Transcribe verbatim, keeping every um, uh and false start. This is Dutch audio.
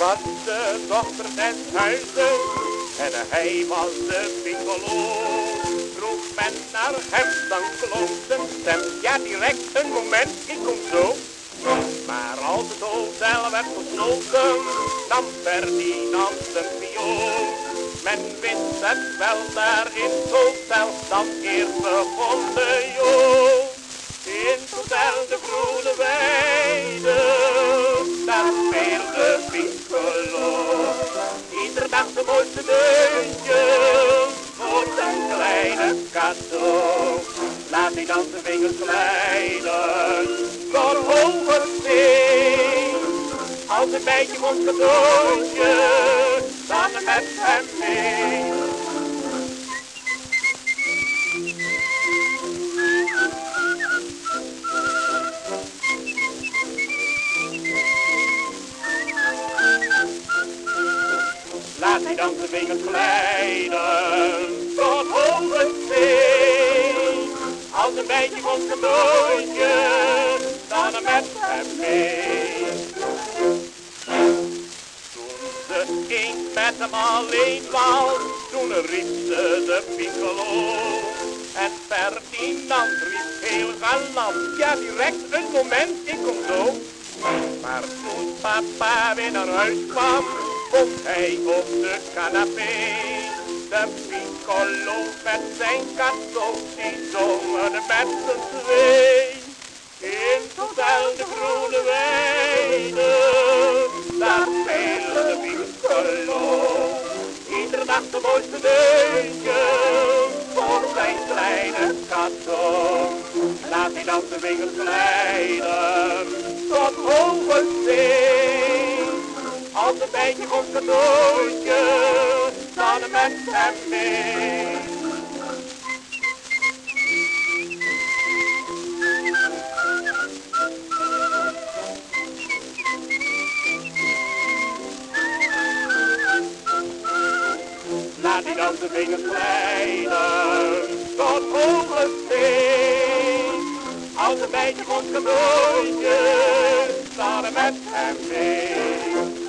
was de dochter des huizes en hij was de piccolo. Vroeg men naar hem, dan klonk zijn stem, ja direct een moment, ik kom zo. Maar als het hotel werd gesloten, nam Ferdinand zijn viool. Men wist het wel daar in het hotel, dat eerst begon de jool. In het hotel de Groene Weide, daar speelde piccolo. Iedere dag de mooiste deuntjes voor zijn kleine cadeau. Laat hij dan zijn vingers glijden door hoge zee. Als een beetje ons cadeautje, dan met hem mee. Laat hij dan zijn vingers glijden tot hoge zee. Als een beetje van zijn cadeautje, dan met hem mee. Toen ze eens met hem alleen was, toen riep ze de piccolo. En Ferdinand riep heel galant, ja direct een moment, ik kom zo. Maar toen papa weer naar huis kwam, vond hij op de canapé de piccolo met zijn cadeau, die zongen met z'n twee. In het hotel de Groene Weide, daar speelde de piccolo. Iedere dag de mooiste deuntjes voor zijn kleine cadeau. Laat hij dan zijn vingers glijden tot hoge zee. Als een beetje ons cadeautje, dan met hem mee. Laat hij dan zijn vingers glijden tot hoge zee. Als een beetje ons cadeautje, dan met hem mee.